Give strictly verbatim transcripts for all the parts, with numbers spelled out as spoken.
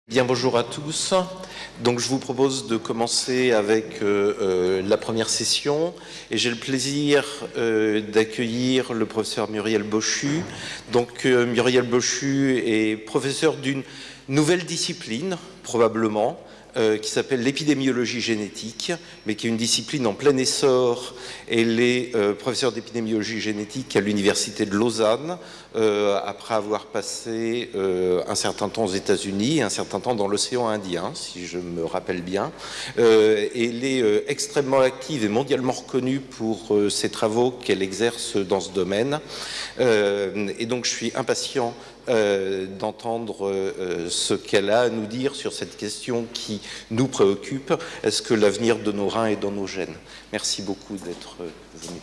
Bien, bonjour à tous. Donc, je vous propose de commencer avec euh, euh, la première session et j'ai le plaisir euh, d'accueillir le professeur Muriel Bochu. Donc, euh, Muriel Bochu est professeur d'une nouvelle discipline, probablement, euh, qui s'appelle l'épidémiologie génétique, mais qui est une discipline en plein essor. Elle est euh, professeure d'épidémiologie génétique à l'université de Lausanne, euh, après avoir passé euh, un certain temps aux États-Unis et un certain temps dans l'océan Indien, si je me rappelle bien. Euh, elle est euh, extrêmement active et mondialement reconnue pour euh, ses travaux qu'elle exerce dans ce domaine. Euh, et donc, je suis impatient Euh, d'entendre euh, ce qu'elle a à nous dire sur cette question qui nous préoccupe. Est-ce que l'avenir de nos reins est dans nos gènes? Merci beaucoup d'être euh, venu.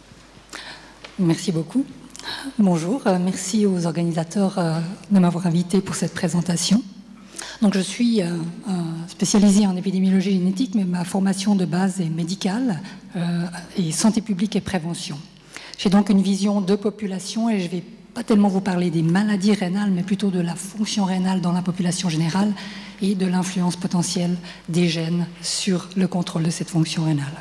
Merci beaucoup. Bonjour, euh, merci aux organisateurs euh, de m'avoir invité pour cette présentation. Donc, je suis euh, euh, spécialisée en épidémiologie génétique, mais ma formation de base est médicale euh, et santé publique et prévention. J'ai donc une vision de population et je vais pas tellement vous parler des maladies rénales, mais plutôt de la fonction rénale dans la population générale et de l'influence potentielle des gènes sur le contrôle de cette fonction rénale.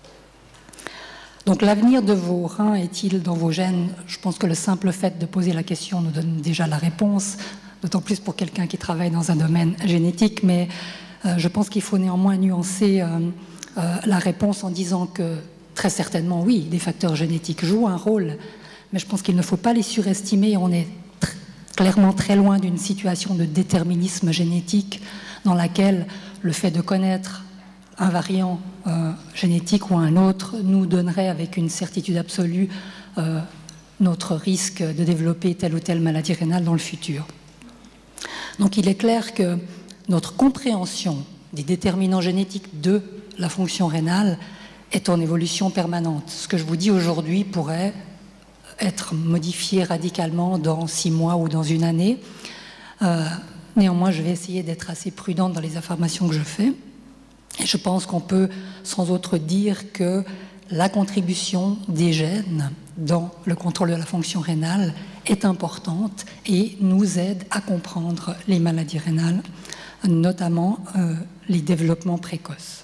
Donc, l'avenir de vos reins est-il dans vos gènes? Je pense que le simple fait de poser la question nous donne déjà la réponse, d'autant plus pour quelqu'un qui travaille dans un domaine génétique, mais euh, je pense qu'il faut néanmoins nuancer euh, euh, la réponse en disant que très certainement, oui, des facteurs génétiques jouent un rôle, mais je pense qu'il ne faut pas les surestimer. On est tr- clairement très loin d'une situation de déterminisme génétique dans laquelle le fait de connaître un variant euh, génétique ou un autre nous donnerait avec une certitude absolue euh, notre risque de développer telle ou telle maladie rénale dans le futur. Donc il est clair que notre compréhension des déterminants génétiques de la fonction rénale est en évolution permanente. Ce que je vous dis aujourd'hui pourrait être modifié radicalement dans six mois ou dans une année. Euh, néanmoins, je vais essayer d'être assez prudente dans les affirmations que je fais. Et je pense qu'on peut sans autre dire que la contribution des gènes dans le contrôle de la fonction rénale est importante et nous aide à comprendre les maladies rénales, notamment euh, les développements précoces.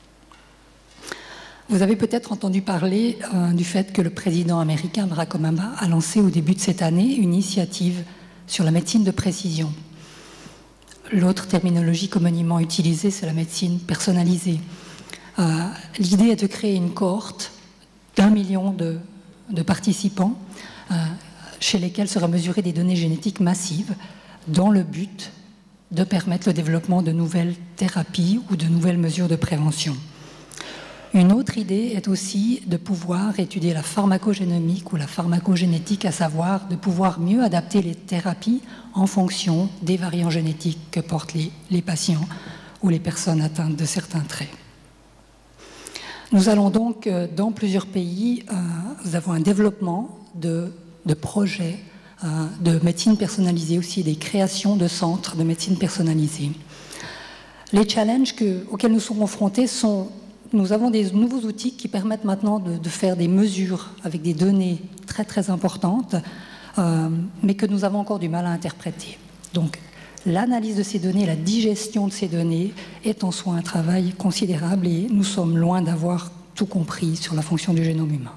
Vous avez peut-être entendu parler euh, du fait que le président américain Barack Obama a lancé au début de cette année une initiative sur la médecine de précision. L'autre terminologie communément utilisée, c'est la médecine personnalisée. Euh, L'idée est de créer une cohorte d'un million de, de participants euh, chez lesquels seraient mesurées des données génétiques massives dans le but de permettre le développement de nouvelles thérapies ou de nouvelles mesures de prévention. Une autre idée est aussi de pouvoir étudier la pharmacogénomique ou la pharmacogénétique, à savoir de pouvoir mieux adapter les thérapies en fonction des variants génétiques que portent les, les patients ou les personnes atteintes de certains traits. Nous allons donc, dans plusieurs pays, euh, nous avons un développement de, de projets euh, de médecine personnalisée, aussi des créations de centres de médecine personnalisée. Les challenges que, auxquels nous sommes confrontés sont: nous avons des nouveaux outils qui permettent maintenant de, de faire des mesures avec des données très très importantes, euh, mais que nous avons encore du mal à interpréter. Donc, l'analyse de ces données, la digestion de ces données est en soi un travail considérable et nous sommes loin d'avoir tout compris sur la fonction du génome humain.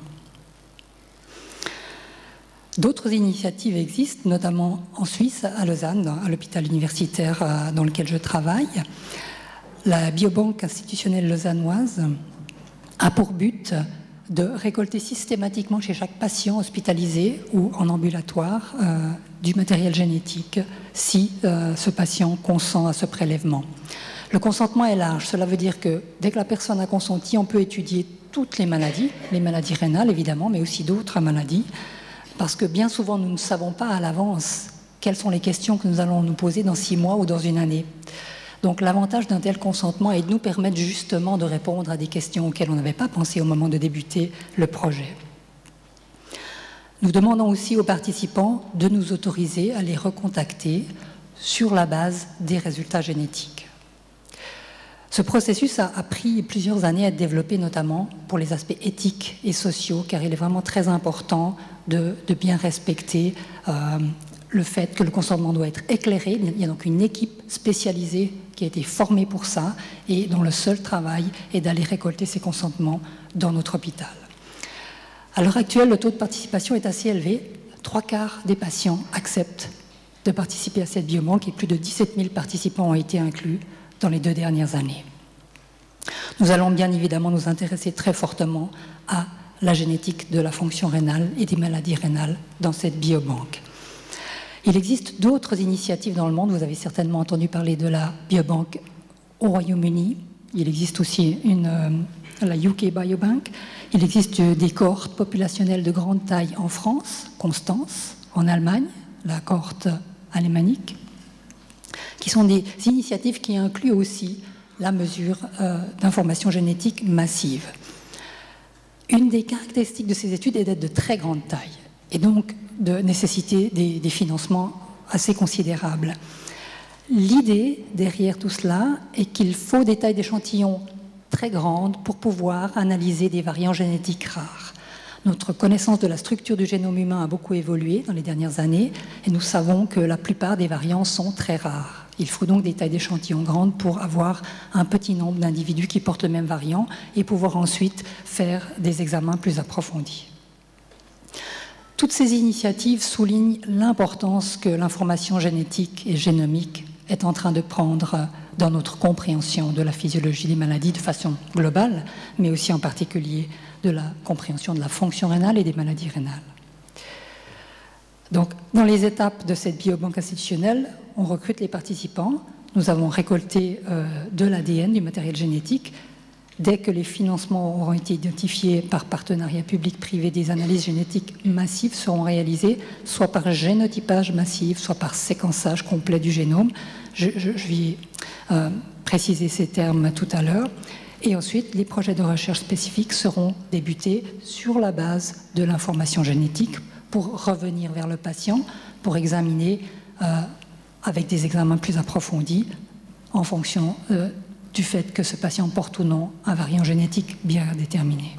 D'autres initiatives existent, notamment en Suisse, à Lausanne, à l'hôpital universitaire dans lequel je travaille. La biobanque institutionnelle lausannoise a pour but de récolter systématiquement chez chaque patient hospitalisé ou en ambulatoire euh, du matériel génétique si euh, ce patient consent à ce prélèvement. Le consentement est large. Cela veut dire que dès que la personne a consenti, on peut étudier toutes les maladies, les maladies rénales évidemment, mais aussi d'autres maladies, parce que bien souvent nous ne savons pas à l'avance quelles sont les questions que nous allons nous poser dans six mois ou dans une année. Donc l'avantage d'un tel consentement est de nous permettre justement de répondre à des questions auxquelles on n'avait pas pensé au moment de débuter le projet. Nous demandons aussi aux participants de nous autoriser à les recontacter sur la base des résultats génétiques. Ce processus a, a pris plusieurs années à être développé, notamment pour les aspects éthiques et sociaux, car il est vraiment très important de, de bien respecter euh, le fait que le consentement doit être éclairé. Il y a donc une équipe spécialisée qui a été formée pour ça et dont le seul travail est d'aller récolter ces consentements dans notre hôpital. À l'heure actuelle, le taux de participation est assez élevé. Trois quarts des patients acceptent de participer à cette biobanque et plus de dix-sept mille participants ont été inclus dans les deux dernières années. Nous allons bien évidemment nous intéresser très fortement à la génétique de la fonction rénale et des maladies rénales dans cette biobanque. Il existe d'autres initiatives dans le monde. Vous avez certainement entendu parler de la biobanque au Royaume-Uni. Il existe aussi une, euh, la U K Biobank. Il existe des cohortes populationnelles de grande taille en France, Constance, en Allemagne, la cohorte alémanique, qui sont des initiatives qui incluent aussi la mesure euh, d'information génétique massive. Une des caractéristiques de ces études est d'être de très grande taille et donc de nécessiter des, des financements assez considérables. L'idée derrière tout cela est qu'il faut des tailles d'échantillons très grandes pour pouvoir analyser des variants génétiques rares. Notre connaissance de la structure du génome humain a beaucoup évolué dans les dernières années et nous savons que la plupart des variants sont très rares. Il faut donc des tailles d'échantillons grandes pour avoir un petit nombre d'individus qui portent le même variant et pouvoir ensuite faire des examens plus approfondis. Toutes ces initiatives soulignent l'importance que l'information génétique et génomique est en train de prendre dans notre compréhension de la physiologie des maladies de façon globale, mais aussi en particulier de la compréhension de la fonction rénale et des maladies rénales. Donc, dans les étapes de cette biobanque institutionnelle, on recrute les participants. Nous avons récolté euh, de l'A D N, du matériel génétique. Dès que les financements auront été identifiés par partenariat public-privé, des analyses génétiques massives seront réalisées, soit par génotypage massif, soit par séquençage complet du génome. Je, je, je vais euh, préciser ces termes tout à l'heure. Et ensuite, les projets de recherche spécifiques seront débutés sur la base de l'information génétique pour revenir vers le patient, pour examiner euh, avec des examens plus approfondis en fonction euh, du fait que ce patient porte ou non un variant génétique bien déterminé.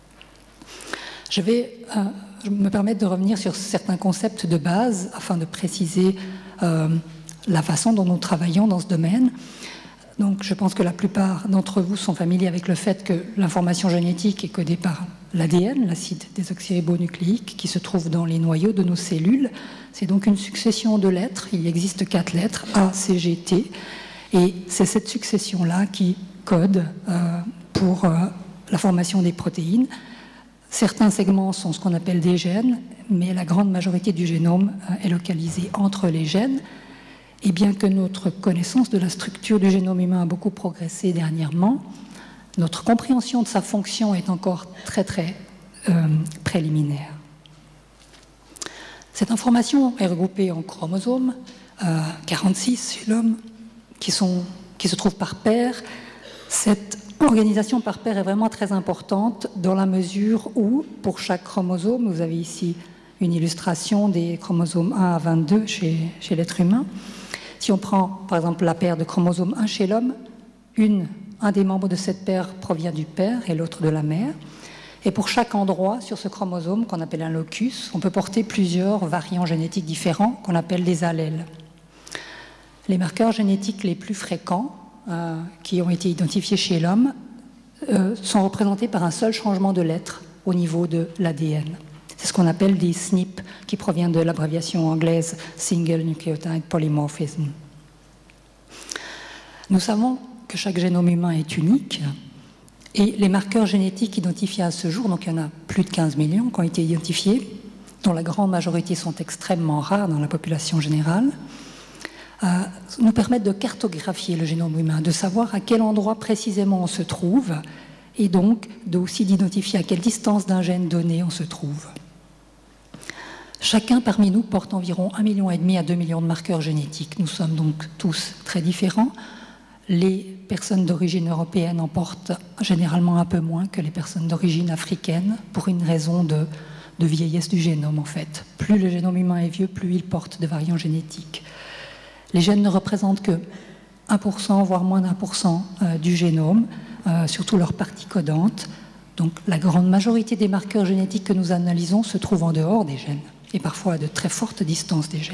Je vais euh, me permettre de revenir sur certains concepts de base afin de préciser euh, la façon dont nous travaillons dans ce domaine. Donc, je pense que la plupart d'entre vous sont familiers avec le fait que l'information génétique est codée par l'A D N, l'acide désoxyribonucléique, qui se trouve dans les noyaux de nos cellules. C'est donc une succession de lettres. Il existe quatre lettres, A, C, G, T. Et c'est cette succession-là qui code euh, pour euh, la formation des protéines. Certains segments sont ce qu'on appelle des gènes, mais la grande majorité du génome euh, est localisée entre les gènes. Et bien que notre connaissance de la structure du génome humain a beaucoup progressé dernièrement, notre compréhension de sa fonction est encore très très euh, préliminaire. Cette information est regroupée en chromosomes, euh, quarante-six chez l'homme, qui, sont, qui se trouvent par paire. Cette organisation par paire est vraiment très importante dans la mesure où, pour chaque chromosome, vous avez ici une illustration des chromosomes un à vingt-deux chez, chez l'être humain. Si on prend par exemple la paire de chromosomes un chez l'homme, une, un des membres de cette paire provient du père et l'autre de la mère. Et pour chaque endroit sur ce chromosome, qu'on appelle un locus, on peut porter plusieurs variants génétiques différents qu'on appelle des allèles. Les marqueurs génétiques les plus fréquents euh, qui ont été identifiés chez l'homme euh, sont représentés par un seul changement de lettre au niveau de l'A D N. C'est ce qu'on appelle des S N P, qui provient de l'abréviation anglaise Single Nucleotide Polymorphism. Nous savons que chaque génome humain est unique et les marqueurs génétiques identifiés à ce jour, donc il y en a plus de quinze millions qui ont été identifiés, dont la grande majorité sont extrêmement rares dans la population générale, euh, nous permettent de cartographier le génome humain, de savoir à quel endroit précisément on se trouve et donc de aussi d'identifier à quelle distance d'un gène donné on se trouve. Chacun parmi nous porte environ un virgule cinq million à deux millions de marqueurs génétiques. Nous sommes donc tous très différents. Les personnes d'origine européenne en portent généralement un peu moins que les personnes d'origine africaine pour une raison de, de vieillesse du génome en fait. Plus le génome humain est vieux, plus il porte de variants génétiques. Les gènes ne représentent que un pour cent, voire moins d'un pour cent du génome, euh, surtout leurs parties codantes. Donc la grande majorité des marqueurs génétiques que nous analysons se trouvent en dehors des gènes. et parfois à de très fortes distances des gènes.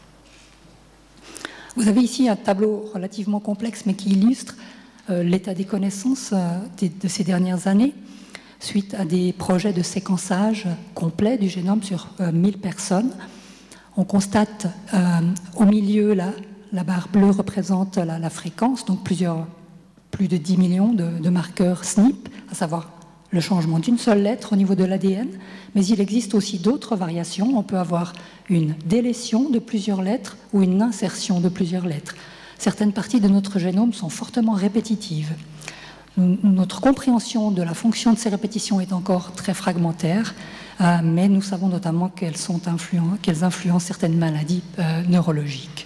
Vous avez ici un tableau relativement complexe, mais qui illustre euh, l'état des connaissances euh, de, de ces dernières années, suite à des projets de séquençage complet du génome sur euh, mille personnes. On constate euh, au milieu, la, la barre bleue représente la, la fréquence, donc plusieurs, plus de dix millions de, de marqueurs S N P, à savoir le changement d'une seule lettre au niveau de l'A D N, mais il existe aussi d'autres variations. On peut avoir une délétion de plusieurs lettres ou une insertion de plusieurs lettres. Certaines parties de notre génome sont fortement répétitives. Notre compréhension de la fonction de ces répétitions est encore très fragmentaire, euh, mais nous savons notamment qu'elles sont influentes, qu'elles influencent certaines maladies euh, neurologiques.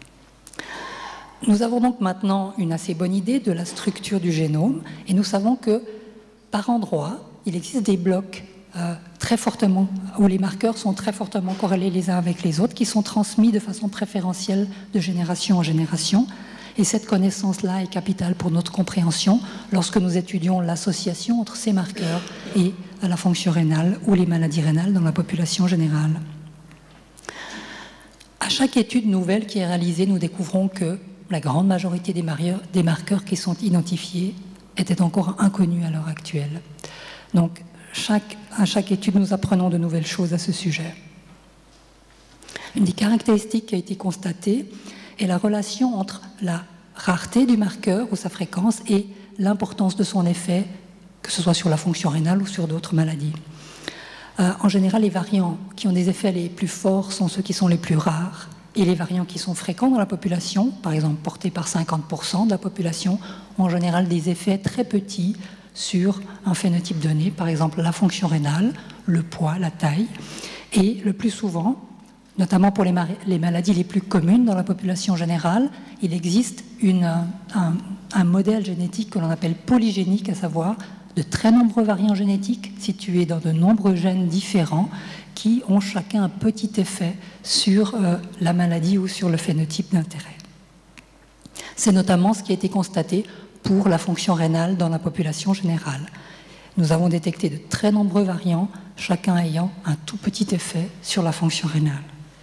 Nous avons donc maintenant une assez bonne idée de la structure du génome, et nous savons que par endroits, il existe des blocs euh, très fortement, où les marqueurs sont très fortement corrélés les uns avec les autres, qui sont transmis de façon préférentielle de génération en génération. Et cette connaissance-là est capitale pour notre compréhension lorsque nous étudions l'association entre ces marqueurs et la fonction rénale ou les maladies rénales dans la population générale. À chaque étude nouvelle qui est réalisée, nous découvrons que la grande majorité des marqueurs, des marqueurs qui sont identifiés étaient encore inconnus à l'heure actuelle. Donc, chaque, à chaque étude, nous apprenons de nouvelles choses à ce sujet. Une des caractéristiques qui a été constatée est la relation entre la rareté du marqueur ou sa fréquence et l'importance de son effet, que ce soit sur la fonction rénale ou sur d'autres maladies. Euh, en général, les variants qui ont des effets les plus forts sont ceux qui sont les plus rares, et les variants qui sont fréquents dans la population, par exemple portés par cinquante pour cent de la population, ont en général des effets très petits sur un phénotype donné, par exemple la fonction rénale, le poids, la taille, et le plus souvent, notamment pour les, les maladies les plus communes dans la population générale, il existe une, un, un modèle génétique que l'on appelle polygénique, à savoir de très nombreux variants génétiques situés dans de nombreux gènes différents qui ont chacun un petit effet sur euh, la maladie ou sur le phénotype d'intérêt. C'est notamment ce qui a été constaté pour la fonction rénale dans la population générale. Nous avons détecté de très nombreux variants, chacun ayant un tout petit effet sur la fonction rénale.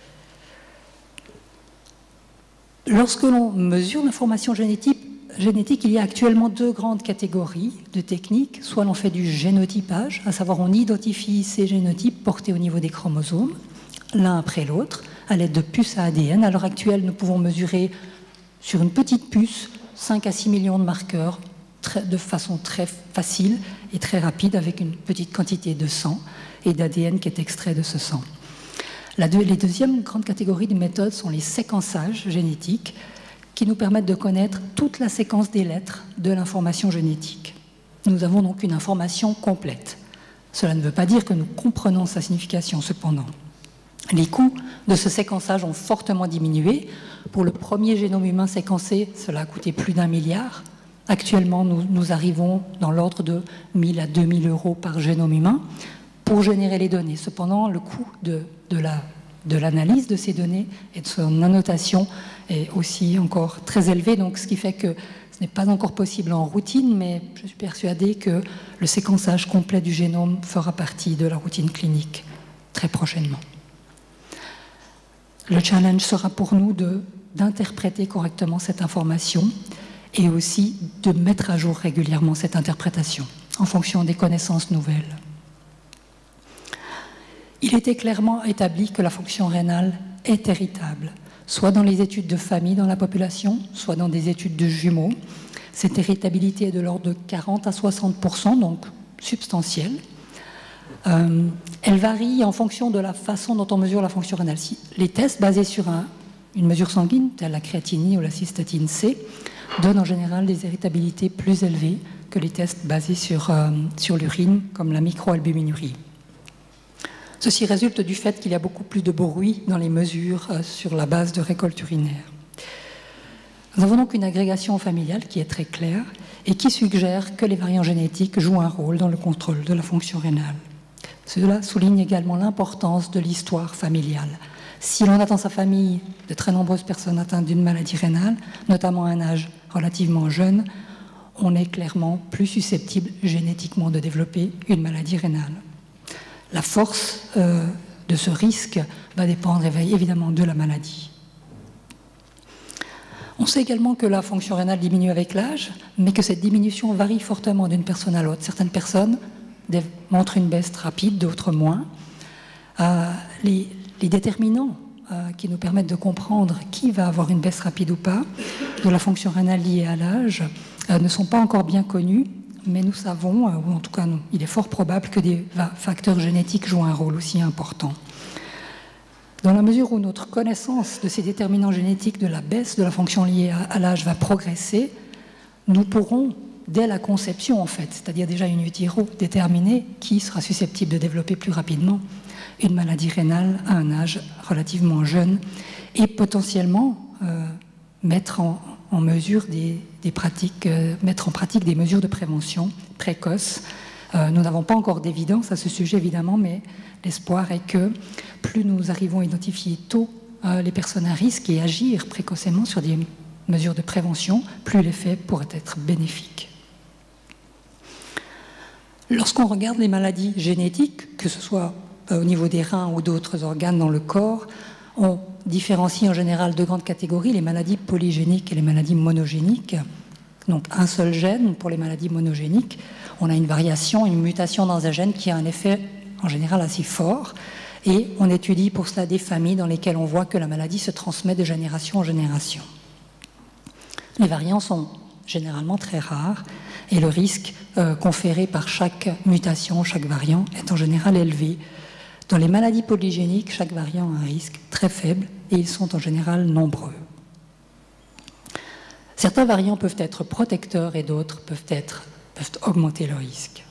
Lorsque l'on mesure l'information génétique, génétique, il y a actuellement deux grandes catégories de techniques. Soit l'on fait du génotypage, à savoir on identifie ces génotypes portés au niveau des chromosomes, l'un après l'autre, à l'aide de puces à A D N. À l'heure actuelle, nous pouvons mesurer sur une petite puce cinq à six millions de marqueurs très, de façon très facile et très rapide, avec une petite quantité de sang et d'A D N qui est extrait de ce sang. La deux, les deuxièmes grandes catégories de méthodes sont les séquençages génétiques, qui nous permettent de connaître toute la séquence des lettres de l'information génétique. Nous avons donc une information complète. Cela ne veut pas dire que nous comprenons sa signification, cependant. Les coûts de ce séquençage ont fortement diminué. Pour le premier génome humain séquencé, cela a coûté plus d'un milliard. Actuellement, nous, nous arrivons dans l'ordre de mille à deux mille euros par génome humain pour générer les données. Cependant, le coût de, de la de l'analyse de ces données et de son annotation est aussi encore très élevé, donc ce qui fait que ce n'est pas encore possible en routine, mais je suis persuadée que le séquençage complet du génome fera partie de la routine clinique très prochainement. Le challenge sera pour nous de, d'interpréter correctement cette information et aussi de mettre à jour régulièrement cette interprétation en fonction des connaissances nouvelles. Il était clairement établi que la fonction rénale est héritable, soit dans les études de famille dans la population, soit dans des études de jumeaux. Cette héritabilité est de l'ordre de quarante à soixante pour cent, donc substantielle. Euh, elle varie en fonction de la façon dont on mesure la fonction rénale. Si les tests basés sur un, une mesure sanguine, telle la créatinine ou la cystatine C, donnent en général des héritabilités plus élevées que les tests basés sur, euh, sur l'urine, comme la microalbuminurie. Ceci résulte du fait qu'il y a beaucoup plus de bruit dans les mesures euh, sur la base de récolte urinaire. Nous avons donc une agrégation familiale qui est très claire et qui suggère que les variants génétiques jouent un rôle dans le contrôle de la fonction rénale. Cela souligne également l'importance de l'histoire familiale. Si l'on a dans sa famille de très nombreuses personnes atteintes d'une maladie rénale, notamment à un âge relativement jeune, on est clairement plus susceptible génétiquement de développer une maladie rénale. La force euh, de ce risque va dépendre évidemment de la maladie. On sait également que la fonction rénale diminue avec l'âge, mais que cette diminution varie fortement d'une personne à l'autre. Certaines personnes montrent une baisse rapide, d'autres moins. Euh, les, les déterminants euh, qui nous permettent de comprendre qui va avoir une baisse rapide ou pas de la fonction rénale liée à l'âge euh, ne sont pas encore bien connus, mais nous savons, euh, ou en tout cas nous, il est fort probable que des facteurs génétiques jouent un rôle aussi important. Dans la mesure où notre connaissance de ces déterminants génétiques de la baisse de la fonction liée à l'âge va progresser, nous pourrons, dès la conception en fait, c'est-à-dire déjà in utero, déterminer qui sera susceptible de développer plus rapidement une maladie rénale à un âge relativement jeune et potentiellement euh, mettre en, en mesure des, des pratiques, euh, mettre en pratique des mesures de prévention précoces. Euh, nous n'avons pas encore d'évidence à ce sujet évidemment, mais l'espoir est que plus nous arrivons à identifier tôt euh, les personnes à risque et agir précocement sur des mesures de prévention, plus l'effet pourrait être bénéfique. Lorsqu'on regarde les maladies génétiques, que ce soit euh, au niveau des reins ou d'autres organes dans le corps, on différencie en général deux grandes catégories, les maladies polygéniques et les maladies monogéniques. Donc un seul gène pour les maladies monogéniques. On a une variation, une mutation dans un gène qui a un effet en général assez fort. Et on étudie pour cela des familles dans lesquelles on voit que la maladie se transmet de génération en génération. Les variants sont généralement très rares et le risque euh, conféré par chaque mutation, chaque variant est en général élevé. Dans les maladies polygéniques, chaque variant a un risque très faible et ils sont en général nombreux. Certains variants peuvent être protecteurs et d'autres peuvent, être, peuvent augmenter le risque.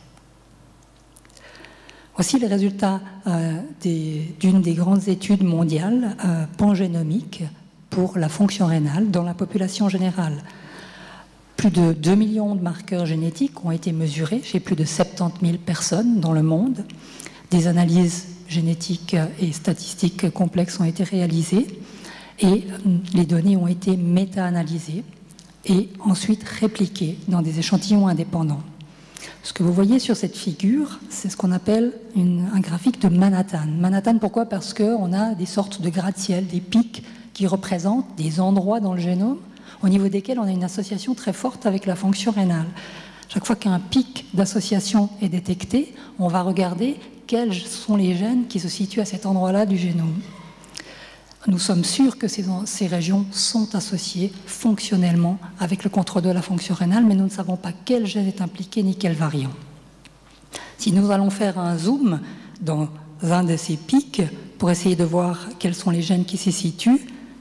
Voici les résultats euh, d'une des, des grandes études mondiales euh, pangénomiques pour la fonction rénale dans la population générale. Plus de deux millions de marqueurs génétiques ont été mesurés chez plus de soixante-dix mille personnes dans le monde. Des analyses génétiques et statistiques complexes ont été réalisées et les données ont été méta-analysées et ensuite répliquées dans des échantillons indépendants. Ce que vous voyez sur cette figure, c'est ce qu'on appelle une, un graphique de Manhattan. Manhattan, pourquoi? Parce qu'on a des sortes de gratte-ciel, des pics qui représentent des endroits dans le génome au niveau desquels on a une association très forte avec la fonction rénale. Chaque fois qu'un pic d'association est détecté, on va regarder quels sont les gènes qui se situent à cet endroit-là du génome. Nous sommes sûrs que ces, ces régions sont associées fonctionnellement avec le contrôle de la fonction rénale, mais nous ne savons pas quel gène est impliqué ni quel variant. Si nous allons faire un zoom dans un de ces pics pour essayer de voir quels sont les gènes qui s'y situent,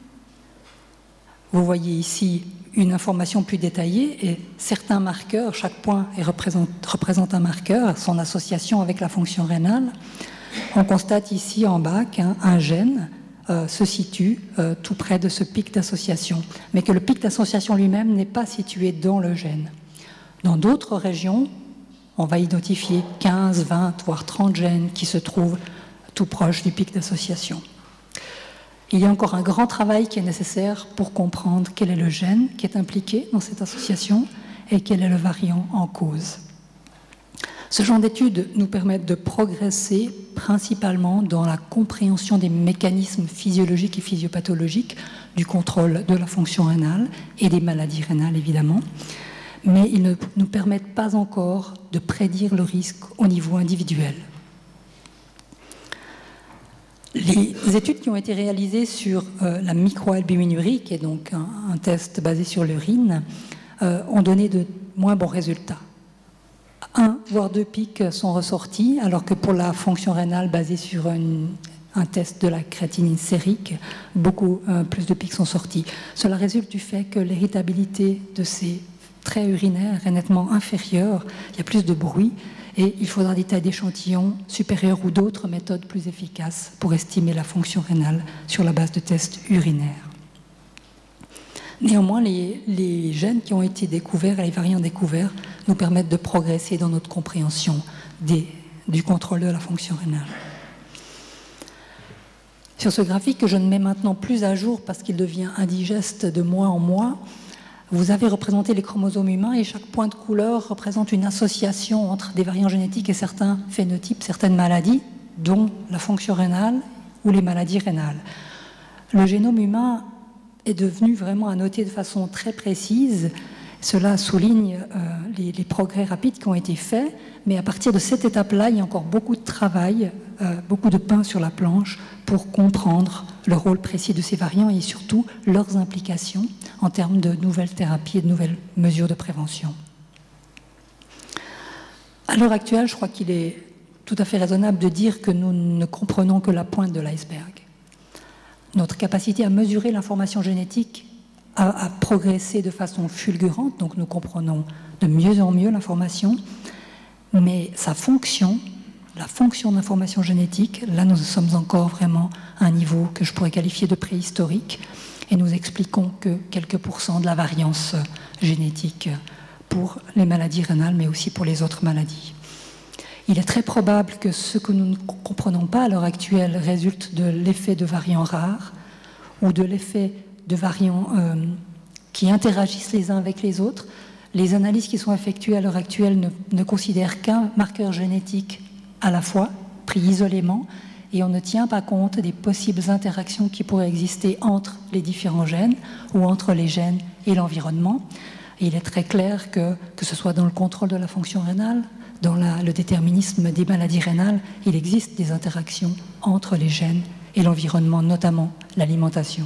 vous voyez ici une information plus détaillée et certains marqueurs, chaque point est représente, représente un marqueur, son association avec la fonction rénale. On constate ici en bas qu'un un gène euh, se situe euh, tout près de ce pic d'association, mais que le pic d'association lui-même n'est pas situé dans le gène. Dans d'autres régions, on va identifier quinze, vingt, voire trente gènes qui se trouvent tout proche du pic d'association. Il y a encore un grand travail qui est nécessaire pour comprendre quel est le gène qui est impliqué dans cette association et quel est le variant en cause. Ce genre d'études nous permettent de progresser principalement dans la compréhension des mécanismes physiologiques et physiopathologiques du contrôle de la fonction rénale et des maladies rénales évidemment, mais ils ne nous permettent pas encore de prédire le risque au niveau individuel. Les études qui ont été réalisées sur euh, la microalbuminurie, qui est donc un, un test basé sur l'urine, euh, ont donné de moins bons résultats. Un, voire deux pics sont ressortis, alors que pour la fonction rénale basée sur une, un test de la créatinine sérique, beaucoup euh, plus de pics sont sortis. Cela résulte du fait que l'héritabilité de ces traits urinaires est nettement inférieure, il y a plus de bruit, et il faudra des tailles d'échantillons supérieures ou d'autres méthodes plus efficaces pour estimer la fonction rénale sur la base de tests urinaires. Néanmoins, les, les gènes qui ont été découverts et les variants découverts nous permettent de progresser dans notre compréhension des, du contrôle de la fonction rénale. Sur ce graphique que je ne mets maintenant plus à jour parce qu'il devient indigeste de mois en mois, vous avez représenté les chromosomes humains et chaque point de couleur représente une association entre des variants génétiques et certains phénotypes, certaines maladies. dont la fonction rénale ou les maladies rénales. Le génome humain est devenu vraiment à noter de façon très précise. Cela souligne euh, les, les progrès rapides qui ont été faits, mais à partir de cette étape-là, il y a encore beaucoup de travail, euh, beaucoup de pain sur la planche pour comprendre le rôle précis de ces variants et surtout leurs implications en termes de nouvelles thérapies et de nouvelles mesures de prévention. À l'heure actuelle, je crois qu'il est tout à fait raisonnable de dire que nous ne comprenons que la pointe de l'iceberg. Notre capacité à mesurer l'information génétique a, a progressé de façon fulgurante, donc nous comprenons de mieux en mieux l'information, mais sa fonction, la fonction d'information génétique, là nous sommes encore vraiment à un niveau que je pourrais qualifier de préhistorique, et nous expliquons que quelques pourcents de la variance génétique pour les maladies rénales, mais aussi pour les autres maladies. Il est très probable que ce que nous ne comprenons pas à l'heure actuelle résulte de l'effet de variants rares ou de l'effet de variants euh, qui interagissent les uns avec les autres. Les analyses qui sont effectuées à l'heure actuelle ne, ne considèrent qu'un marqueur génétique à la fois, pris isolément, et on ne tient pas compte des possibles interactions qui pourraient exister entre les différents gènes ou entre les gènes et l'environnement. Et il est très clair que, que ce soit dans le contrôle de la fonction rénale, dans la, le déterminisme des maladies rénales, il existe des interactions entre les gènes et l'environnement, notamment l'alimentation.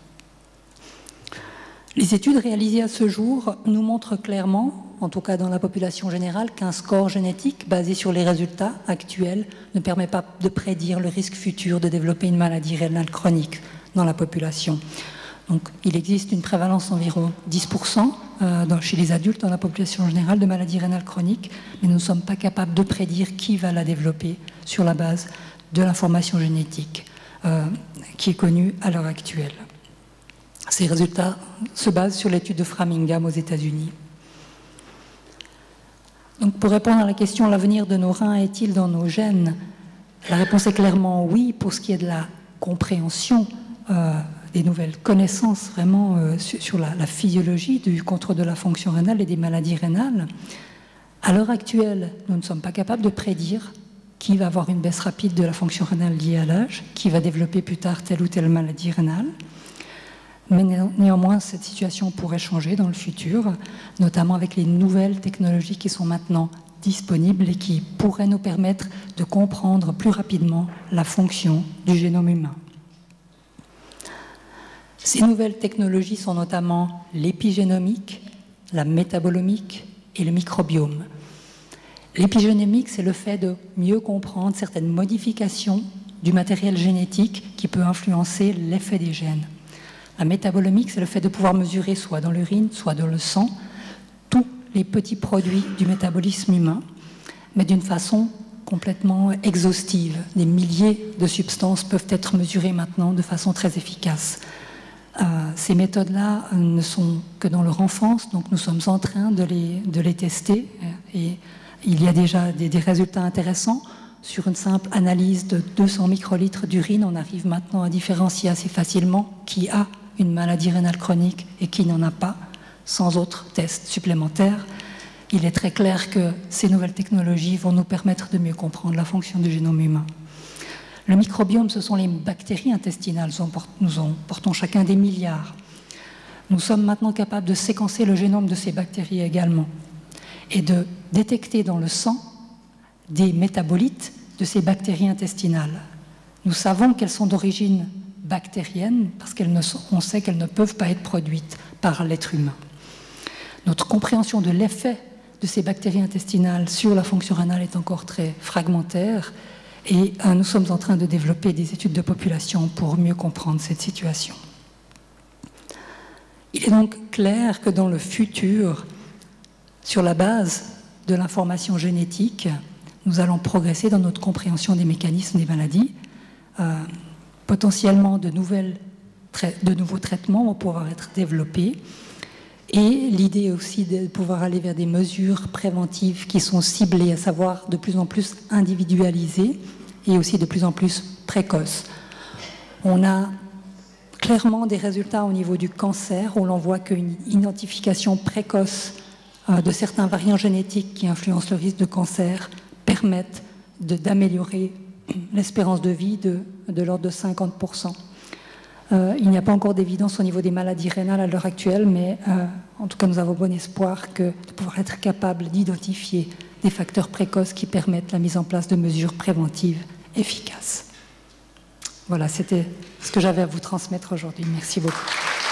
Les études réalisées à ce jour nous montrent clairement, en tout cas dans la population générale, qu'un score génétique basé sur les résultats actuels ne permet pas de prédire le risque futur de développer une maladie rénale chronique dans la population. Donc, il existe une prévalence d'environ dix pour cent euh, dans, chez les adultes dans la population générale de maladies rénales chroniques, mais nous ne sommes pas capables de prédire qui va la développer sur la base de l'information génétique euh, qui est connue à l'heure actuelle. Ces résultats se basent sur l'étude de Framingham aux États-Unis. Donc, pour répondre à la question « l'avenir de nos reins est-il dans nos gènes ?», la réponse est clairement oui pour ce qui est de la compréhension euh, des nouvelles connaissances vraiment euh, sur, sur la, la physiologie du contrôle de la fonction rénale et des maladies rénales. À l'heure actuelle, nous ne sommes pas capables de prédire qui va avoir une baisse rapide de la fonction rénale liée à l'âge, qui va développer plus tard telle ou telle maladie rénale. Mais néanmoins, cette situation pourrait changer dans le futur, notamment avec les nouvelles technologies qui sont maintenant disponibles et qui pourraient nous permettre de comprendre plus rapidement la fonction du génome humain. Ces nouvelles technologies sont notamment l'épigénomique, la métabolomique et le microbiome. L'épigénomique, c'est le fait de mieux comprendre certaines modifications du matériel génétique qui peut influencer l'effet des gènes. La métabolomique, c'est le fait de pouvoir mesurer, soit dans l'urine, soit dans le sang, tous les petits produits du métabolisme humain, mais d'une façon complètement exhaustive. Des milliers de substances peuvent être mesurées maintenant de façon très efficace. Euh, ces méthodes-là euh, ne sont que dans leur enfance, donc nous sommes en train de les, de les tester, et il y a déjà des, des résultats intéressants. Sur une simple analyse de deux cents microlitres d'urine, on arrive maintenant à différencier assez facilement qui a une maladie rénale chronique et qui n'en a pas, sans autres tests supplémentaires. Il est très clair que ces nouvelles technologies vont nous permettre de mieux comprendre la fonction du génome humain. Le microbiome, ce sont les bactéries intestinales. Nous en portons chacun des milliards. Nous sommes maintenant capables de séquencer le génome de ces bactéries également et de détecter dans le sang des métabolites de ces bactéries intestinales. Nous savons qu'elles sont d'origine bactérienne parce qu'on sait qu'elles ne peuvent pas être produites par l'être humain. Notre compréhension de l'effet de ces bactéries intestinales sur la fonction rénale est encore très fragmentaire et euh, nous sommes en train de développer des études de population pour mieux comprendre cette situation. Il est donc clair que dans le futur, sur la base de l'information génétique, nous allons progresser dans notre compréhension des mécanismes des maladies. Euh, potentiellement, de, nouvelles, de nouveaux traitements vont pouvoir être développés. Et l'idée aussi de pouvoir aller vers des mesures préventives qui sont ciblées, à savoir de plus en plus individualisées et aussi de plus en plus précoces. On a clairement des résultats au niveau du cancer où l'on voit qu'une identification précoce de certains variants génétiques qui influencent le risque de cancer permettent d'améliorer l'espérance de vie de, de l'ordre de cinquante pour cent. Euh, il n'y a pas encore d'évidence au niveau des maladies rénales à l'heure actuelle, mais euh, en tout cas nous avons bon espoir que, de pouvoir être capable d'identifier des facteurs précoces qui permettent la mise en place de mesures préventives efficaces. Voilà, c'était ce que j'avais à vous transmettre aujourd'hui. Merci beaucoup.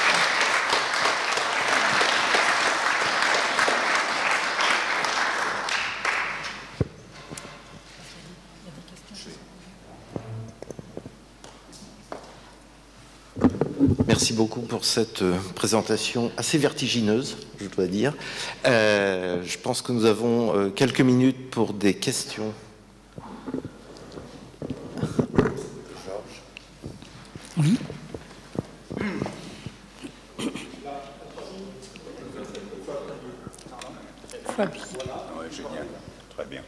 Merci beaucoup pour cette présentation assez vertigineuse, je dois dire. Euh, je pense que nous avons euh, quelques minutes pour des questions. Georges. Oui. Fabien. Ouais, génial, très bien.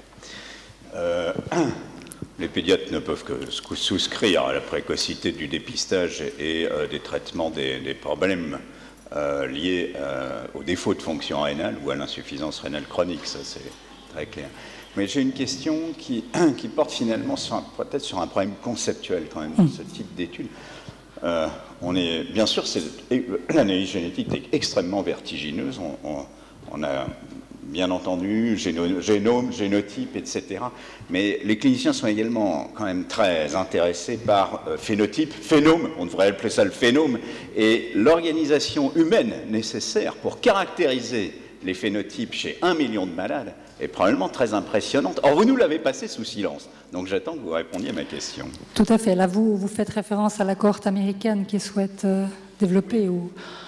Euh, les pédiatres ne peuvent que souscrire à la précocité du dépistage et euh, des traitements des, des problèmes euh, liés euh, au défaut de fonction rénale ou à l'insuffisance rénale chronique, ça c'est très clair. Mais j'ai une question qui, qui porte finalement peut-être sur un problème conceptuel quand même, ce type d'études. Euh, on est, bien sûr, l'analyse génétique est extrêmement vertigineuse. On, on, on a bien entendu géno, génome, génotype, et cetera. Mais les cliniciens sont également quand même très intéressés par euh, phénotype, phénome, on devrait appeler ça le phénome, et l'organisation humaine nécessaire pour caractériser les phénotypes chez un million de malades est probablement très impressionnante. Or, vous nous l'avez passé sous silence, donc j'attends que vous répondiez à ma question. Tout à fait. Là, vous, vous faites référence à la cohorte américaine qui souhaite euh, développer ou...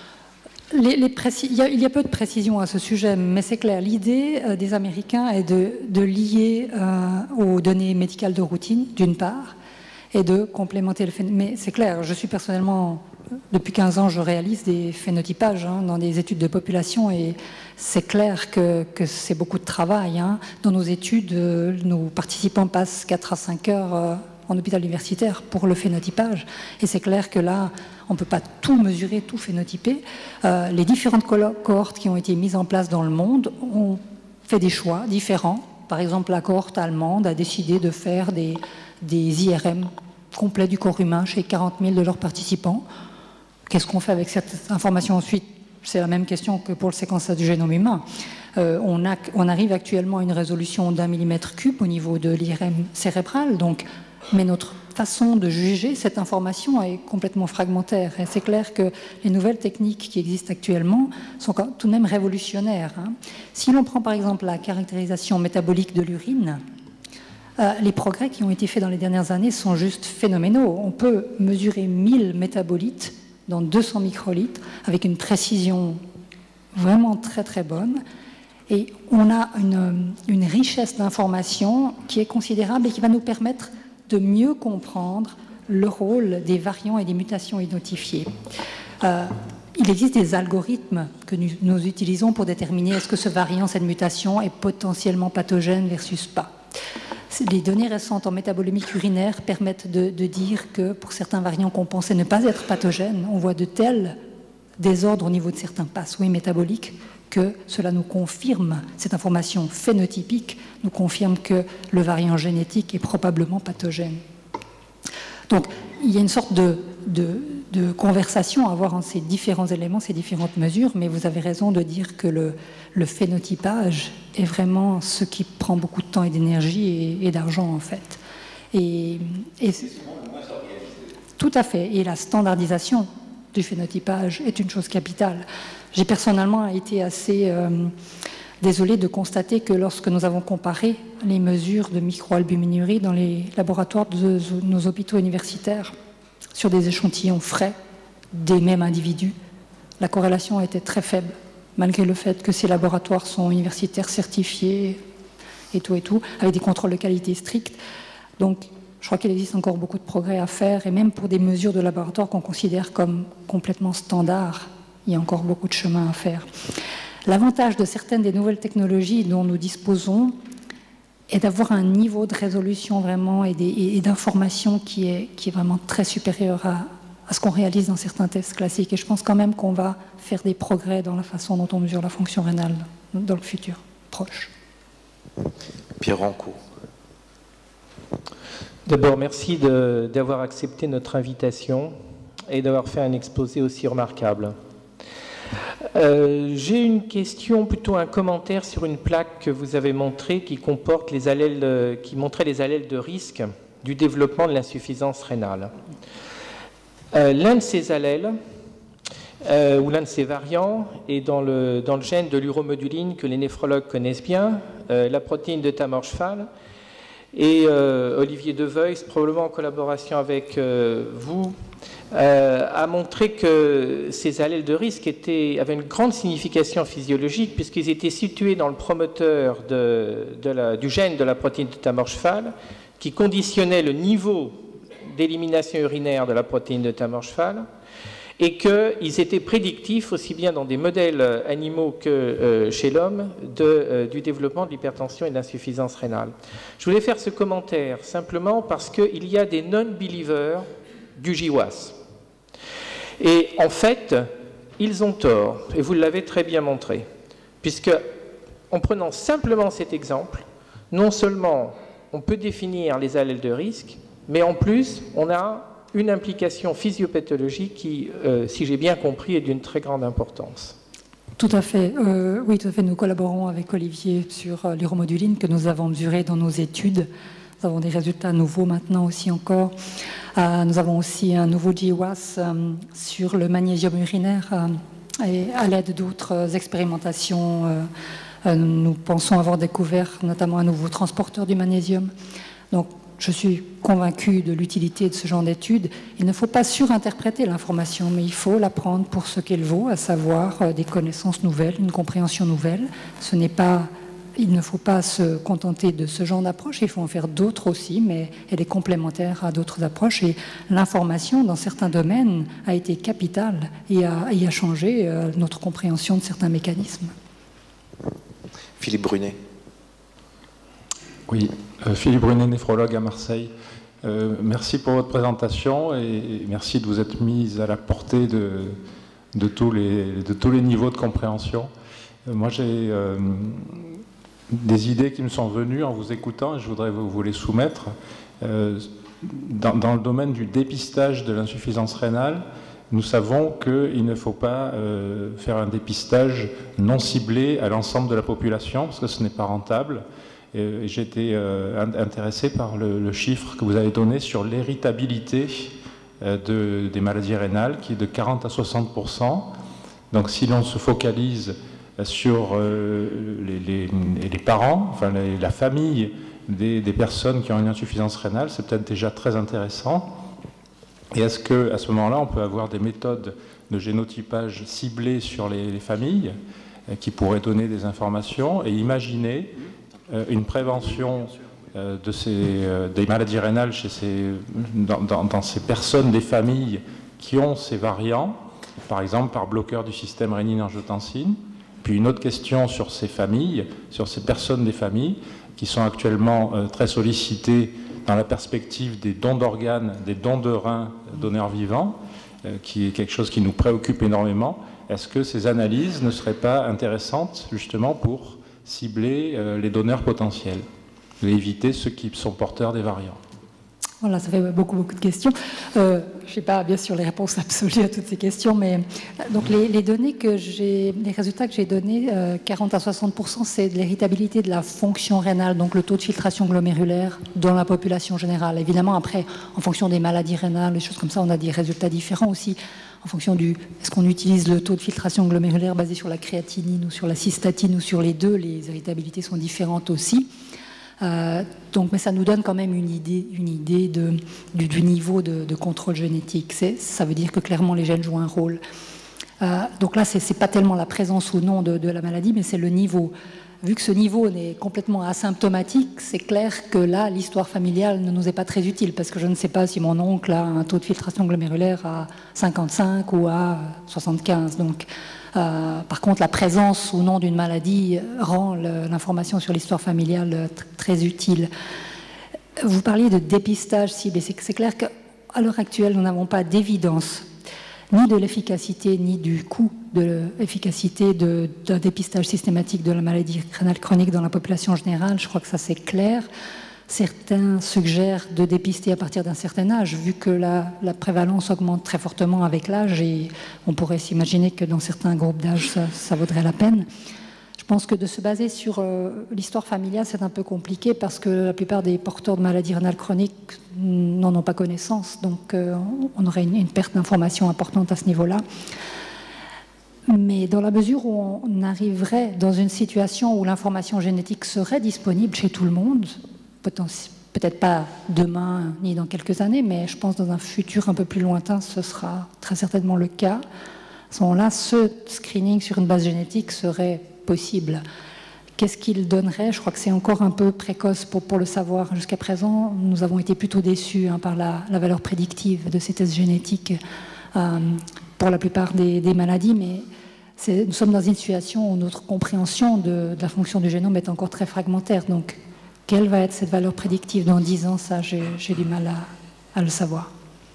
Les, les il, y a, il y a peu de précision à ce sujet, mais c'est clair, l'idée euh, des Américains est de, de lier euh, aux données médicales de routine, d'une part, et de complémenter le phénotype. Mais c'est clair, je suis personnellement, depuis quinze ans, je réalise des phénotypages hein, dans des études de population, et c'est clair que, que c'est beaucoup de travail. Hein. Dans nos études, euh, nos participants passent quatre à cinq heures euh, en hôpital universitaire pour le phénotypage, et c'est clair que là, on ne peut pas tout mesurer, tout phénotyper. Euh, les différentes cohortes qui ont été mises en place dans le monde ont fait des choix différents. Par exemple, la cohorte allemande a décidé de faire des, des I R M complets du corps humain chez quarante mille de leurs participants. Qu'est-ce qu'on fait avec cette information ensuite? C'est la même question que pour le séquençage du génome humain. Euh, on, a, on arrive actuellement à une résolution d'un millimètre cube au niveau de l'I R M cérébral, donc, mais notre façon de juger cette information est complètement fragmentaire. Et c'est clair que les nouvelles techniques qui existent actuellement sont tout de même révolutionnaires. Hein. Si l'on prend par exemple la caractérisation métabolique de l'urine, euh, les progrès qui ont été faits dans les dernières années sont juste phénoménaux. On peut mesurer mille métabolites dans deux cents microlitres avec une précision vraiment très très bonne. Et on a une, une richesse d'informations qui est considérable et qui va nous permettre de mieux comprendre le rôle des variants et des mutations identifiées. Euh, il existe des algorithmes que nous, nous utilisons pour déterminer est-ce que ce variant, cette mutation est potentiellement pathogène versus pas. Les données récentes en métabolomique urinaire permettent de, de dire que pour certains variants qu'on pensait ne pas être pathogènes, on voit de tels désordres au niveau de certains pathways métaboliques que cela nous confirme, cette information phénotypique nous confirme que le variant génétique est probablement pathogène. Donc, il y a une sorte de, de, de conversation à avoir entre ces différents éléments, ces différentes mesures, mais vous avez raison de dire que le, le phénotypage est vraiment ce qui prend beaucoup de temps et d'énergie et, et d'argent, en fait. Et, et tout à fait. Et la standardisation du phénotypage est une chose capitale. J'ai personnellement été assez euh, désolée de constater que lorsque nous avons comparé les mesures de microalbuminurie dans les laboratoires de, de nos hôpitaux universitaires sur des échantillons frais des mêmes individus, la corrélation était très faible, malgré le fait que ces laboratoires sont universitaires certifiés et tout et tout, avec des contrôles de qualité stricts. Donc, je crois qu'il existe encore beaucoup de progrès à faire, et même pour des mesures de laboratoire qu'on considère comme complètement standards, il y a encore beaucoup de chemin à faire. L'avantage de certaines des nouvelles technologies dont nous disposons est d'avoir un niveau de résolution vraiment et, et d'information qui est, qui est vraiment très supérieur à, à ce qu'on réalise dans certains tests classiques. Et je pense quand même qu'on va faire des progrès dans la façon dont on mesure la fonction rénale dans le futur proche. Pierre Rancourt. D'abord, merci d'avoir accepté notre invitation et d'avoir fait un exposé aussi remarquable. Euh, J'ai une question, plutôt un commentaire sur une plaque que vous avez montrée qui comporte les allèles, qui montrait les allèles de risque du développement de l'insuffisance rénale. Euh, L'un de ces allèles, euh, ou l'un de ces variants, est dans le, dans le gène de l'uromoduline que les néphrologues connaissent bien, euh, la protéine de Tamor-Schwal. Et euh, Olivier Deveuil, probablement en collaboration avec euh, vous, euh, a montré que ces allèles de risque étaient, avaient une grande signification physiologique puisqu'ils étaient situés dans le promoteur de, de la, du gène de la protéine de Tamor-Schwal qui conditionnait le niveau d'élimination urinaire de la protéine de Tamor-Schwal et qu'ils étaient prédictifs aussi bien dans des modèles animaux que euh, chez l'homme euh, du développement de l'hypertension et de l'insuffisance rénale. Je voulais faire ce commentaire simplement parce qu'il y a des non-believers du G W A S. Et en fait, ils ont tort, et vous l'avez très bien montré, puisque en prenant simplement cet exemple, non seulement on peut définir les allèles de risque, mais en plus, on a une implication physiopathologique qui, euh, si j'ai bien compris, est d'une très grande importance. Tout à fait. Euh, oui, tout à fait. Nous collaborons avec Olivier sur euh, l'uromoduline que nous avons mesuré dans nos études. Nous avons des résultats nouveaux maintenant aussi encore. Euh, nous avons aussi un nouveau G W A S euh, sur le magnésium urinaire euh, et à l'aide d'autres expérimentations. Euh, euh, nous pensons avoir découvert notamment un nouveau transporteur du magnésium. Donc, je suis convaincue de l'utilité de ce genre d'études. Il ne faut pas surinterpréter l'information, mais il faut la prendre pour ce qu'elle vaut, à savoir euh, des connaissances nouvelles, une compréhension nouvelle. Ce n'est pas, il ne faut pas se contenter de ce genre d'approche, il faut en faire d'autres aussi, mais elle est complémentaire à d'autres approches. Et l'information, dans certains domaines, a été capitale et a, et a changé euh, notre compréhension de certains mécanismes. Philippe Brunet. Oui, euh, Philippe Brunet, néphrologue à Marseille. Euh, merci pour votre présentation et merci de vous être mise à la portée de, de, tous, les, de tous les niveaux de compréhension. Euh, moi, j'ai euh, des idées qui me sont venues en vous écoutant et je voudrais vous, vous les soumettre. Euh, dans, dans le domaine du dépistage de l'insuffisance rénale, nous savons qu'il ne faut pas euh, faire un dépistage non ciblé à l'ensemble de la population parce que ce n'est pas rentable. J'ai été euh, intéressé par le, le chiffre que vous avez donné sur l'héritabilité euh, de, des maladies rénales, qui est de quarante à soixante pour cent. Donc si l'on se focalise sur euh, les, les, les parents, enfin les, la famille des, des personnes qui ont une insuffisance rénale, c'est peut-être déjà très intéressant. Et est-ce qu'à ce moment-là, on peut avoir des méthodes de génotypage ciblées sur les, les familles euh, qui pourraient donner des informations et imaginer une prévention de ces, des maladies rénales chez ces, dans, dans, dans ces personnes, des familles qui ont ces variants, par exemple par bloqueur du système rénine-angiotensine. Puis une autre question sur ces familles, sur ces personnes des familles qui sont actuellement euh, très sollicitées dans la perspective des dons d'organes, des dons de reins donneurs vivants, euh, qui est quelque chose qui nous préoccupe énormément. Est-ce que ces analyses ne seraient pas intéressantes justement pour cibler euh, les donneurs potentiels et éviter ceux qui sont porteurs des variants? Voilà, ça fait beaucoup, beaucoup de questions. Euh, je n'ai pas bien sûr les réponses absolues à toutes ces questions, mais donc les, les données que j'ai, les résultats que j'ai donnés, euh, quarante à soixante pour cent, c'est de l'héritabilité de la fonction rénale, donc le taux de filtration glomérulaire dans la population générale. Évidemment, après, en fonction des maladies rénales, des choses comme ça, on a des résultats différents aussi. En fonction du, est-ce qu'on utilise le taux de filtration glomérulaire basé sur la créatinine ou sur la cystatine ou sur les deux, les héritabilités sont différentes aussi. Euh, donc, mais ça nous donne quand même une idée, une idée de, du, du niveau de, de contrôle génétique. Ça veut dire que clairement les gènes jouent un rôle. Euh, donc là, ce n'est pas tellement la présence ou non de, de la maladie, mais c'est le niveau. Vu que ce niveau est complètement asymptomatique, c'est clair que là, l'histoire familiale ne nous est pas très utile, parce que je ne sais pas si mon oncle a un taux de filtration glomérulaire à cinquante-cinq ou à soixante-quinze. Donc, euh, par contre, la présence ou non d'une maladie rend l'information sur l'histoire familiale très utile. Vous parliez de dépistage ciblé. C'est clair qu'à l'heure actuelle, nous n'avons pas d'évidence ni de l'efficacité, ni du coût de l'efficacité d'un dépistage systématique de la maladie rénale chronique dans la population générale. Je crois que ça c'est clair. Certains suggèrent de dépister à partir d'un certain âge, vu que la, la prévalence augmente très fortement avec l'âge, et on pourrait s'imaginer que dans certains groupes d'âge, ça, ça vaudrait la peine. Je pense que de se baser sur euh, l'histoire familiale, c'est un peu compliqué, parce que la plupart des porteurs de maladies rénales chroniques n'en ont pas connaissance, donc euh, on aurait une, une perte d'information importante à ce niveau-là. Mais dans la mesure où on arriverait dans une situation où l'information génétique serait disponible chez tout le monde, peut-être pas demain ni dans quelques années, mais je pense dans un futur un peu plus lointain, ce sera très certainement le cas. À ce moment-là, ce screening sur une base génétique serait possible. Qu'est-ce qu'il donnerait? Je crois que c'est encore un peu précoce pour, pour le savoir. Jusqu'à présent, nous avons été plutôt déçus hein, par la, la valeur prédictive de ces tests génétiques euh, pour la plupart des, des maladies, mais nous sommes dans une situation où notre compréhension de, de la fonction du génome est encore très fragmentaire. Donc, quelle va être cette valeur prédictive dans dix ans? Ça, j'ai du mal à, à le savoir.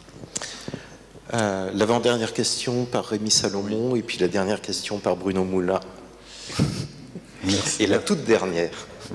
Euh, L'avant-dernière question par Rémi Salomon, oui. Et puis la dernière question par Bruno Moulin. Merci. Et la toute dernière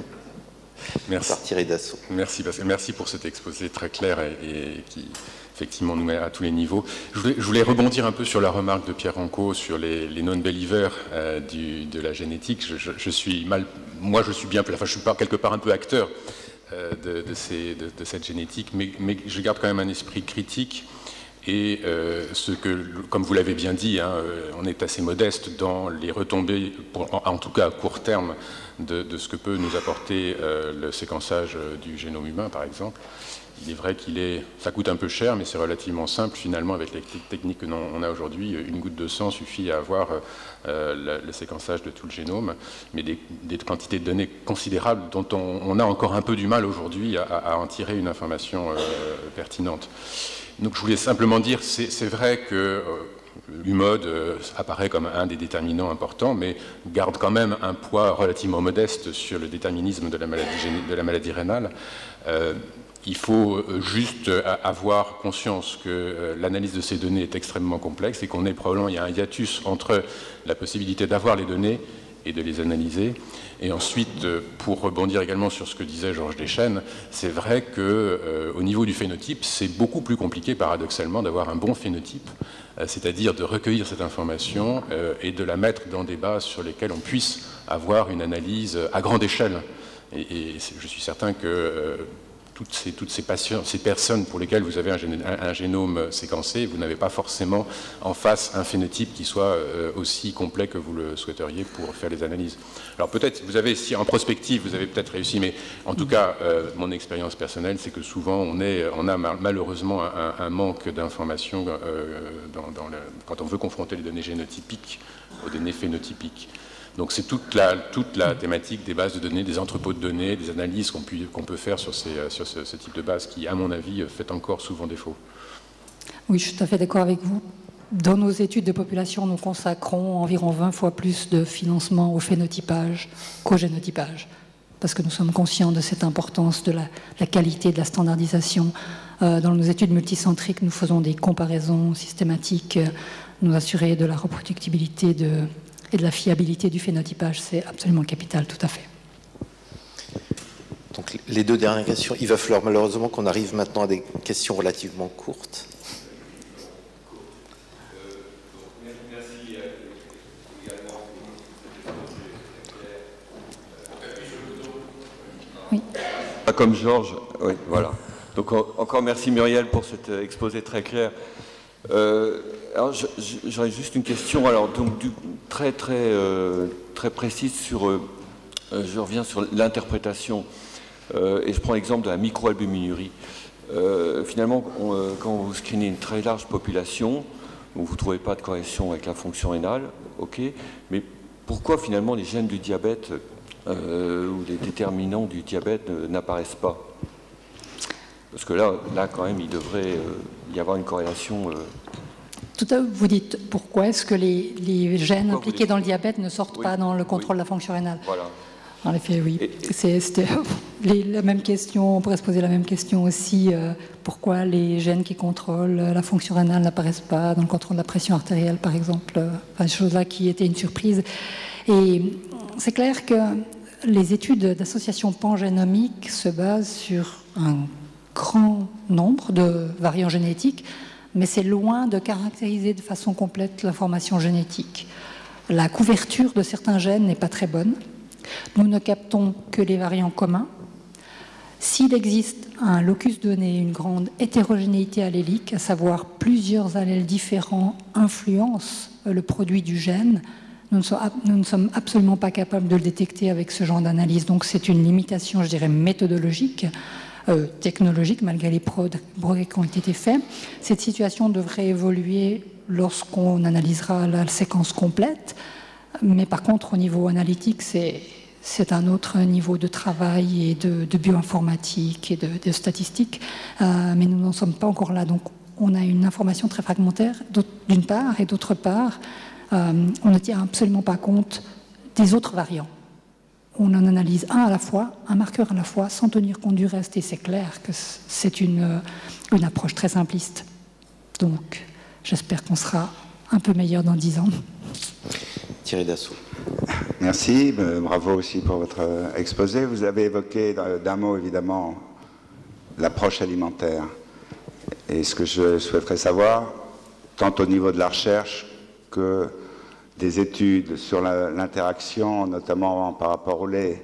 Merci. par Thierry Dassault. Merci, merci pour cet exposé très clair et, et qui effectivement nous met à tous les niveaux. Je voulais, je voulais rebondir un peu sur la remarque de Pierre Anco sur les, les non-believers euh, du, de la génétique. Je, je, je suis mal, moi je suis bien, enfin je suis pas, quelque part un peu acteur euh, de, de, ces, de, de cette génétique, mais, mais je garde quand même un esprit critique. Et euh, ce que, comme vous l'avez bien dit, hein, on est assez modeste dans les retombées, pour, en, en tout cas à court terme, de, de ce que peut nous apporter euh, le séquençage du génome humain, par exemple. Il est vrai qu'il est, ça coûte un peu cher, mais c'est relativement simple finalement avec les techniques que l'on a aujourd'hui. Une goutte de sang suffit à avoir euh, le, le séquençage de tout le génome, mais des, des quantités de données considérables dont on, on a encore un peu du mal aujourd'hui à, à en tirer une information euh, pertinente. Donc je voulais simplement dire, c'est vrai que euh, l'U M O D euh, apparaît comme un des déterminants importants, mais garde quand même un poids relativement modeste sur le déterminisme de la maladie, de la maladie rénale. Euh, il faut juste avoir conscience que euh, l'analyse de ces données est extrêmement complexe et qu'on est probablement, il y a un hiatus entre la possibilité d'avoir les données et de les analyser. Et ensuite, pour rebondir également sur ce que disait Georges Deschênes, c'est vrai qu'au euh, niveau du phénotype, c'est beaucoup plus compliqué, paradoxalement, d'avoir un bon phénotype, euh, c'est-à-dire de recueillir cette information euh, et de la mettre dans des bases sur lesquelles on puisse avoir une analyse à grande échelle. Et, et je suis certain que euh, toutes ces, toutes ces, patients, ces personnes pour lesquelles vous avez un, gén un, un génome séquencé, vous n'avez pas forcément en face un phénotype qui soit euh, aussi complet que vous le souhaiteriez pour faire les analyses. Alors peut-être, vous avez, si en prospective, vous avez peut-être réussi, mais en tout cas, euh, mon expérience personnelle, c'est que souvent, on, est, on a malheureusement un, un manque d'informations euh, dans, dans quand on veut confronter les données génotypiques aux données phénotypiques. Donc c'est toute la, toute la thématique des bases de données, des entrepôts de données, des analyses qu'on qu'on peut faire sur, ces, sur ce, ce type de base qui, à mon avis, fait encore souvent défaut. Oui, je suis tout à fait d'accord avec vous. Dans nos études de population, nous consacrons environ vingt fois plus de financement au phénotypage qu'au génotypage, parce que nous sommes conscients de cette importance de la, la qualité, de la standardisation. Euh, dans nos études multicentriques, nous faisons des comparaisons systématiques, euh, nous assurer de la reproductibilité de... et de la fiabilité du phénotypage, c'est absolument capital, tout à fait. Donc les deux dernières questions, il va falloir malheureusement qu'on arrive maintenant à des questions relativement courtes. Oui. Comme Georges, oui, voilà. Donc encore merci Muriel pour cet exposé très clair. Euh, alors j'aurais juste une question, alors donc du, très très euh, très précise sur, euh, je reviens sur l'interprétation euh, et je prends l'exemple de la microalbuminurie. Euh, finalement, on, euh, quand vous screenez une très large population, où vous ne trouvez pas de corrélation avec la fonction rénale, ok, mais pourquoi finalement les gènes du diabète euh, ou les déterminants du diabète n'apparaissent pas? Parce que là, là, quand même, il devrait euh, y avoir une corrélation. Euh... Tout à l'heure, vous dites pourquoi est-ce que les, les gènes pourquoi impliqués dans le diabète ne sortent oui. pas dans le contrôle oui. de la fonction rénale? Voilà. En effet, oui. C'était la même question. On pourrait se poser la même question aussi. Euh, pourquoi les gènes qui contrôlent la fonction rénale n'apparaissent pas dans le contrôle de la pression artérielle, par exemple? Enfin, des choses là qui étaient une surprise. Et c'est clair que les études d'association pangénomique se basent sur un grand nombre de variants génétiques, mais c'est loin de caractériser de façon complète l'information génétique. La couverture de certains gènes n'est pas très bonne. Nous ne captons que les variants communs. S'il existe un locus donné, une grande hétérogénéité allélique, à savoir plusieurs allèles différents influencent le produit du gène, nous ne, sommes, nous ne sommes absolument pas capables de le détecter avec ce genre d'analyse. Donc c'est une limitation, je dirais, méthodologique, euh, technologique, malgré les progrès qui ont été faits. Cette situation devrait évoluer lorsqu'on analysera la séquence complète, mais par contre, au niveau analytique, c'est... c'est un autre niveau de travail et de, de bioinformatique et de, de statistiques, euh, mais nous n'en sommes pas encore là. Donc on a une information très fragmentaire d'une part, et d'autre part, euh, on ne tient absolument pas compte des autres variants. On en analyse un à la fois, un marqueur à la fois, sans tenir compte du reste, et c'est clair que c'est une, une approche très simpliste. Donc j'espère qu'on sera un peu meilleur dans dix ans. Thierry Dassault. Merci, bravo aussi pour votre exposé. Vous avez évoqué d'un mot évidemment l'approche alimentaire. Et ce que je souhaiterais savoir, tant au niveau de la recherche que des études sur l'interaction, notamment par rapport au lait.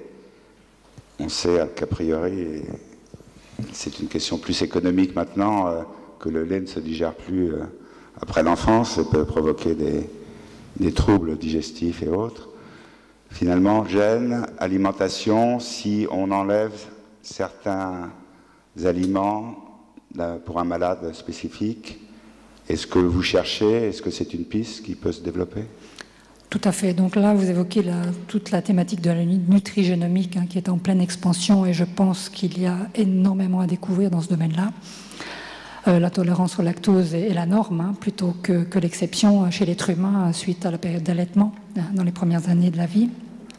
On sait qu'a priori, c'est une question plus économique maintenant, que le lait ne se digère plus après l'enfance et peut provoquer des, des troubles digestifs et autres. Finalement, gènes, alimentation, si on enlève certains aliments pour un malade spécifique, est-ce que vous cherchez, est-ce que c'est une piste qui peut se développer? Tout à fait. Donc là, vous évoquez la, toute la thématique de la nutrigénomique hein, qui est en pleine expansion, et je pense qu'il y a énormément à découvrir dans ce domaine-là. Euh, la tolérance au lactose est, est la norme, hein, plutôt que, que l'exception chez l'être humain suite à la période d'allaitement hein, dans les premières années de la vie.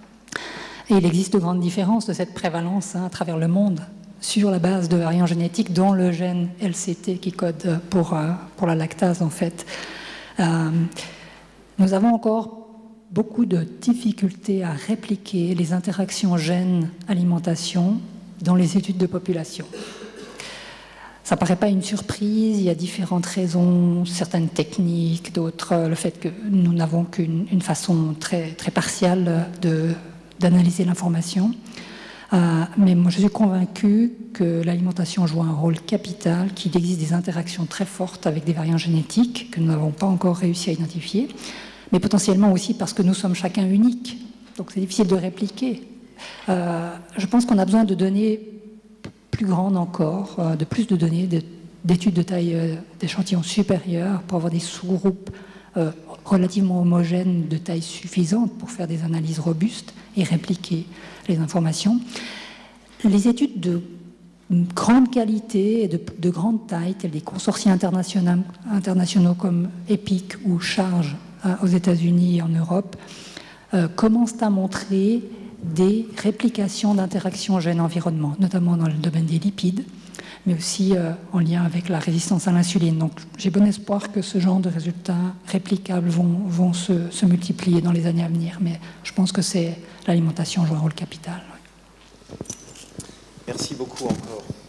Et il existe de grandes différences de cette prévalence hein, à travers le monde sur la base de variants génétiques, dont le gène L C T qui code pour, euh, pour la lactase en fait. Euh, nous avons encore beaucoup de difficultés à répliquer les interactions gènes-alimentation dans les études de population. Ça ne paraît pas une surprise, il y a différentes raisons, certaines techniques, d'autres, le fait que nous n'avons qu'une une façon très, très partielle d'analyser l'information. Euh, mais moi je suis convaincue que l'alimentation joue un rôle capital, qu'il existe des interactions très fortes avec des variants génétiques que nous n'avons pas encore réussi à identifier, mais potentiellement aussi parce que nous sommes chacun uniques, donc c'est difficile de répliquer. Euh, je pense qu'on a besoin de données plus grandes encore, euh, de plus de données, d'études de taille euh, d'échantillons supérieures pour avoir des sous-groupes euh, relativement homogènes de taille suffisante pour faire des analyses robustes et répliquer les informations. Les études de grande qualité et de, de grande taille, telles des consortiums internationaux, internationaux comme EPIC ou Charge aux États-Unis et en Europe, euh, commencent à montrer des réplications d'interactions gène-environnement, notamment dans le domaine des lipides, mais aussi euh, en lien avec la résistance à l'insuline. Donc j'ai bon espoir que ce genre de résultats réplicables vont, vont se, se multiplier dans les années à venir, mais je pense que c'est l'alimentation joue un rôle capital. Merci beaucoup encore.